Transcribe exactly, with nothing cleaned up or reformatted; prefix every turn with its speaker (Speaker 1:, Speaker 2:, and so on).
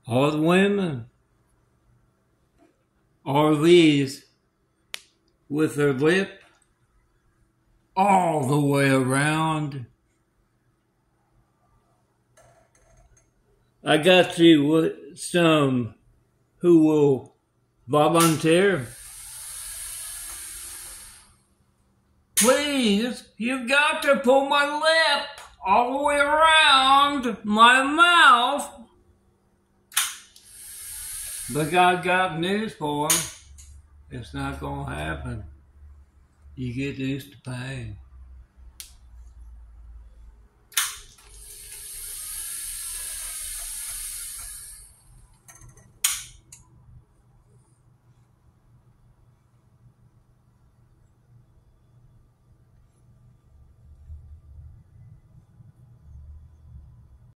Speaker 1: All the women are these with their lip all the way around. I got you some who will volunteer. Please, you've got to pull my lip all the way around my mouth. But I got news for him. It's not going to happen. You get used to pain.